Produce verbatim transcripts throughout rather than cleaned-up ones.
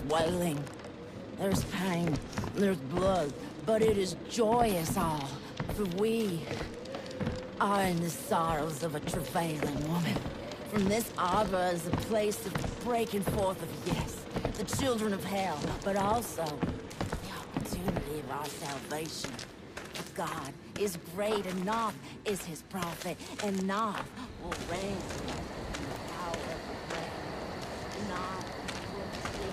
wailing. There's pain, there's blood, but it is joyous all, for we are in the sorrows of a travailing woman. From this arbor is a place of the breaking forth of, yes, the children of hell, but also the opportunity of our salvation. For God is great, and Noth is his prophet, and Noth will reign in the power of the flame. Noth will see.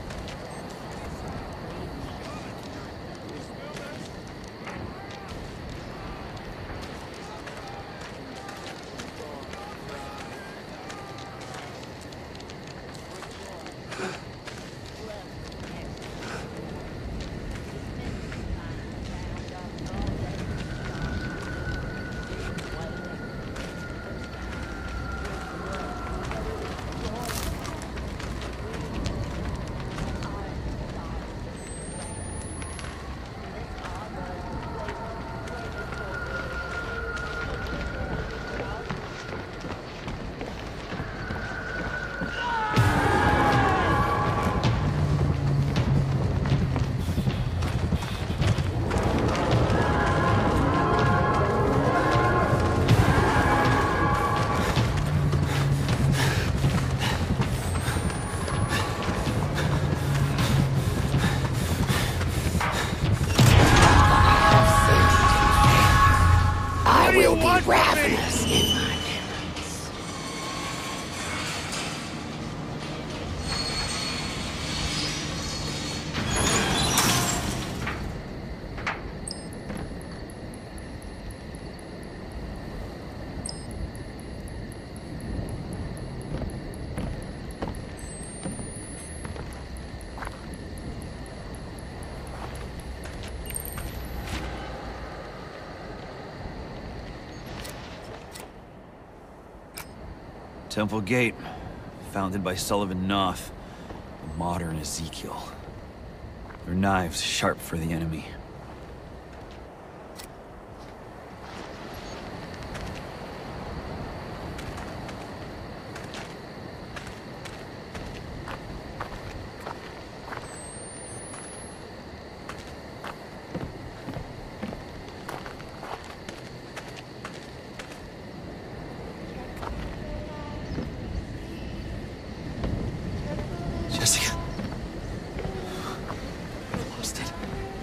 Ravenous in my penance. Temple Gate, founded by Sullivan Noth, a modern Ezekiel. Their knives sharp for the enemy. Jessica. I lost it.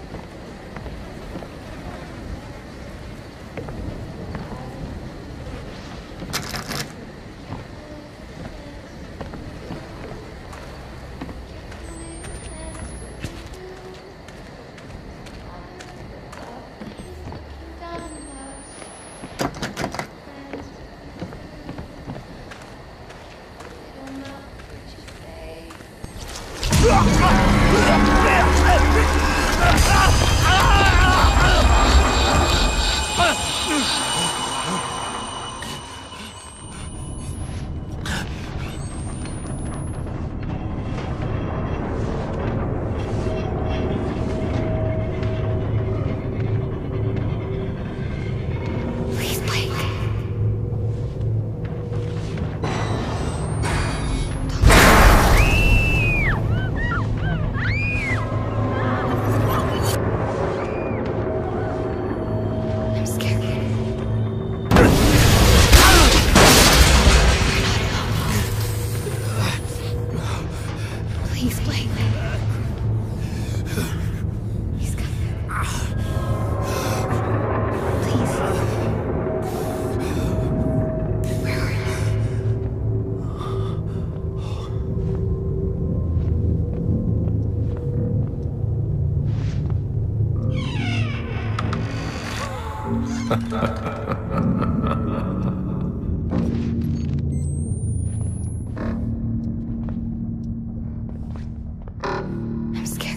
I'm scared.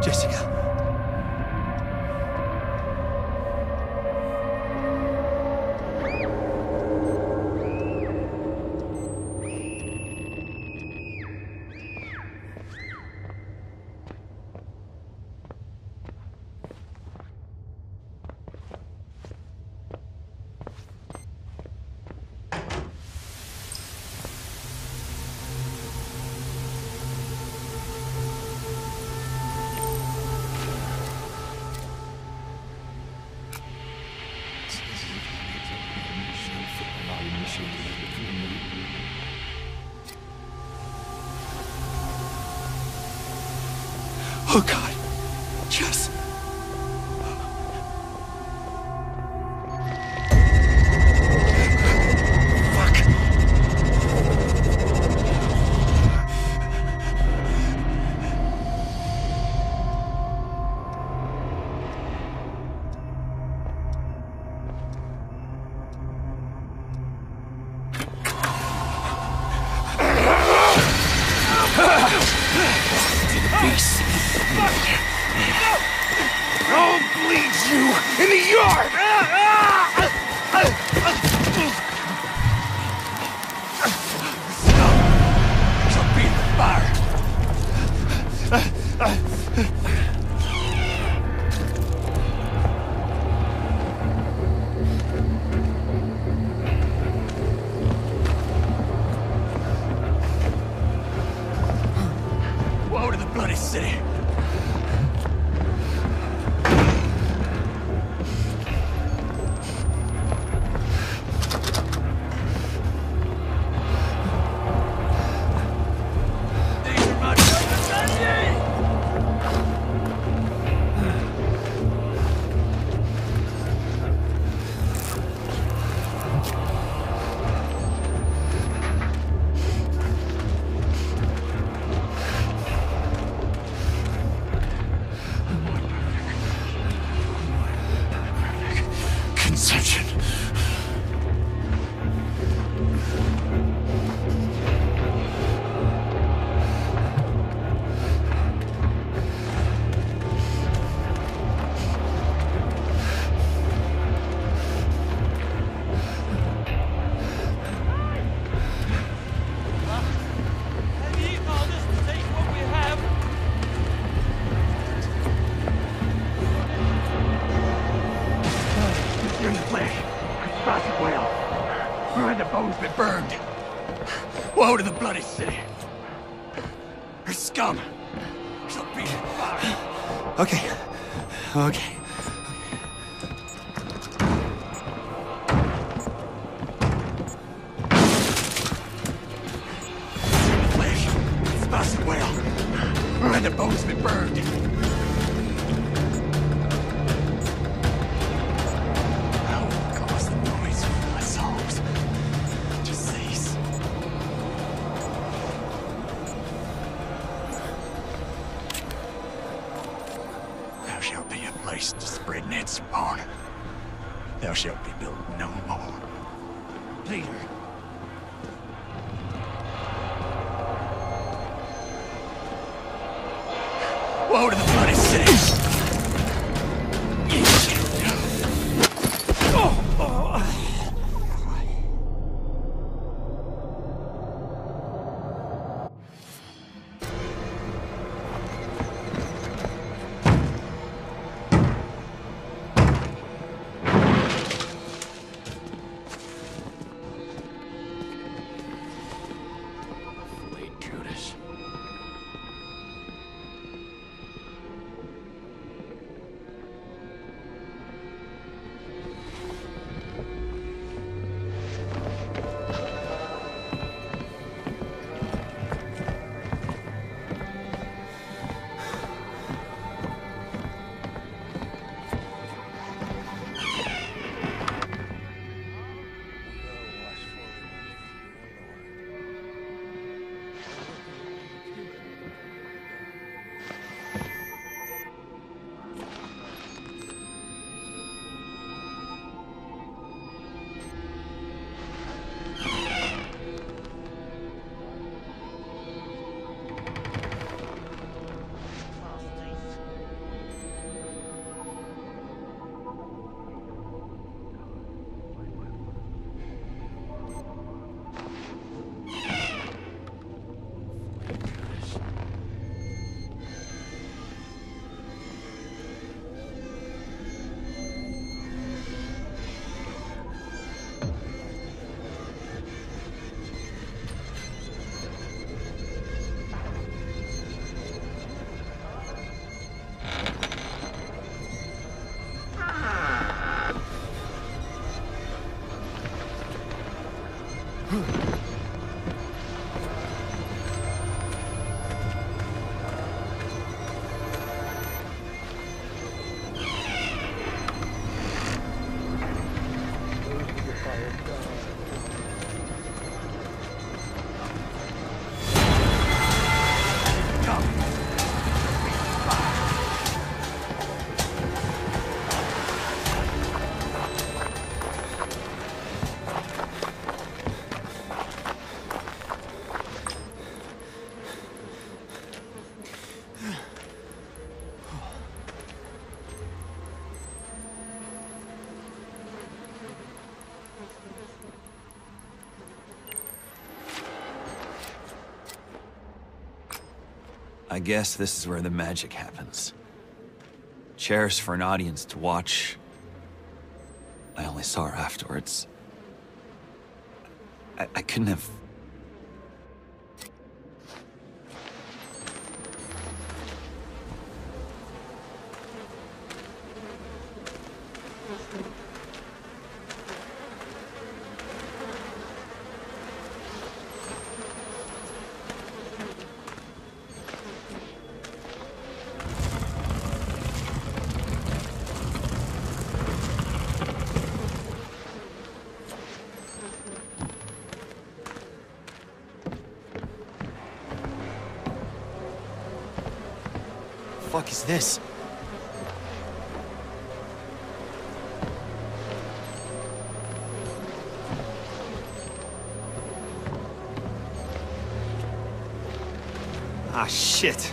Jessica. Oh God, Jess. Beast. I'll bleed you in the yard! Shall be the fire. Woe to the bloody city. Conception. You're in the flesh. Spotted whale. Where the bones been burned. Woe to the bloody city. Her scum shall be devoured. Okay. Okay. You're in the flesh. Spotted whale. Where the bones been burned. Thou shalt be a place to spread nets upon. Thou shalt be built no more. Peter. Woe to the bloody city! I guess this is where the magic happens. Chairs for an audience to watch. I only saw her afterwards. I, I couldn't have... What the fuck is this? Ah, shit.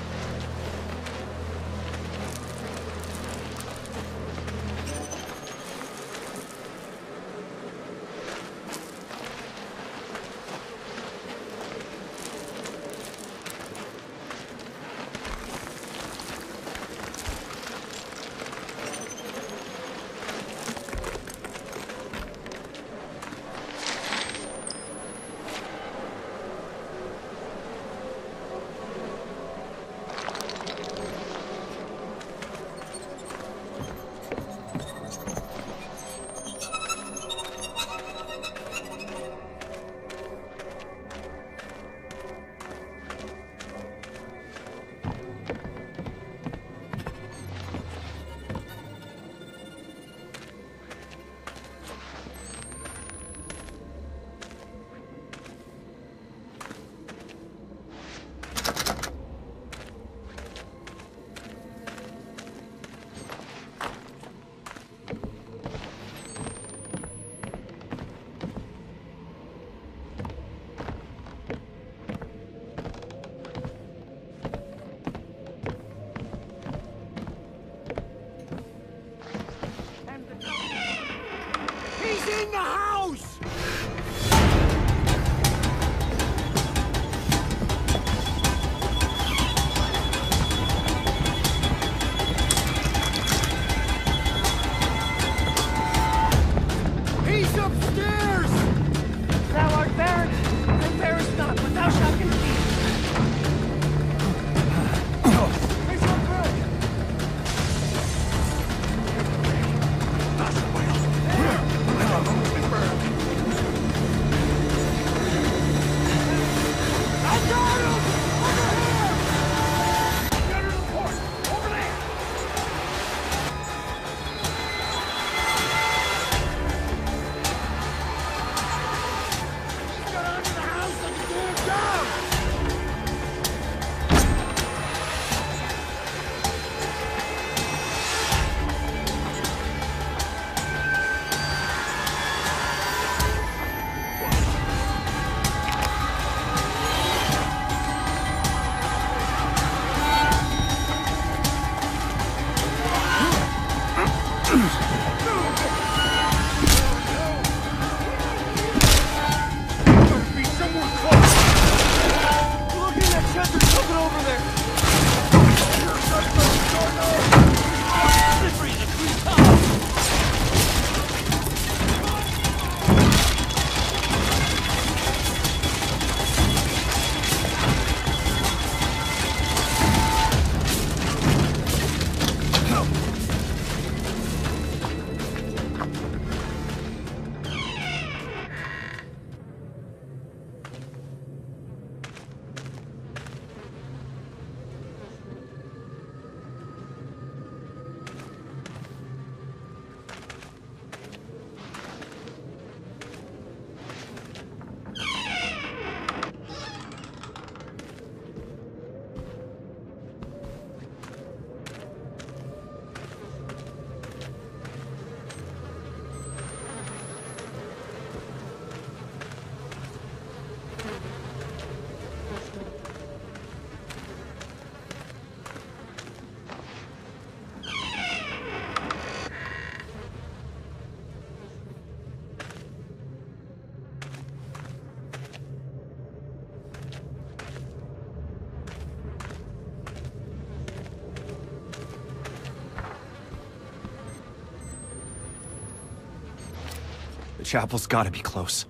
The chapel's gotta be close.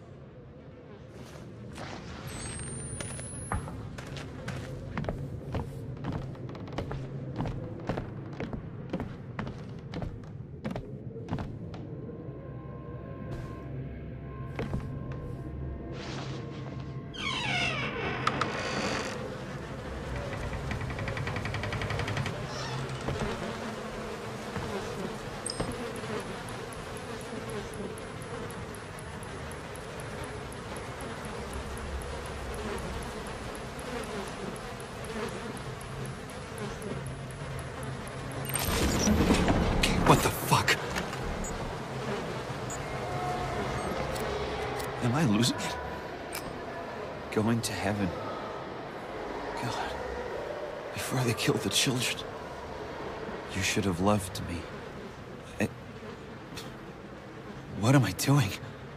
What the fuck? Am I losing it? Going to heaven. God. Before they killed the children. You should have loved me. I... What am I doing?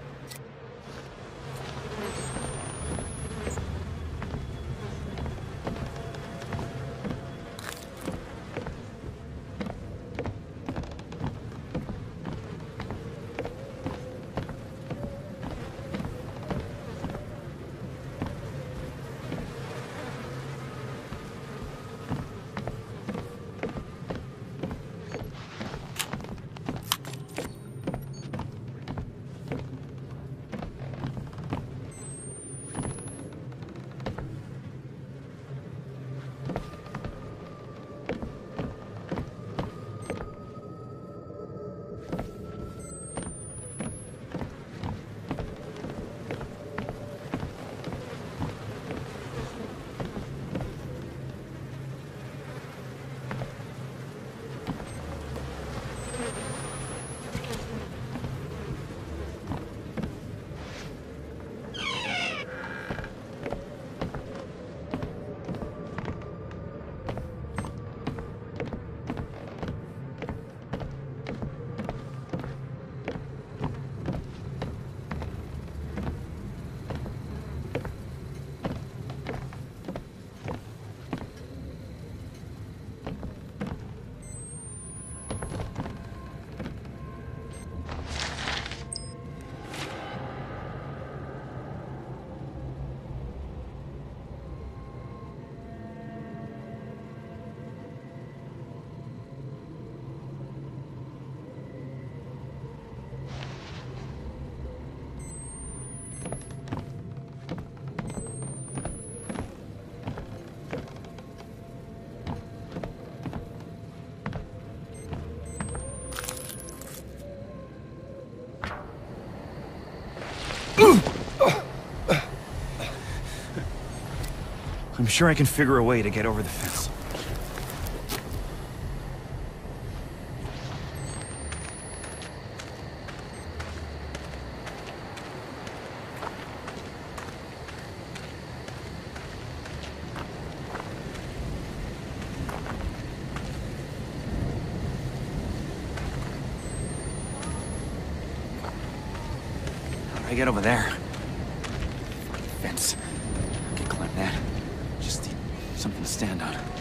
I'm sure I can figure a way to get over the fence. How do I get over there? Fence. I can climb that. Just need something to stand on.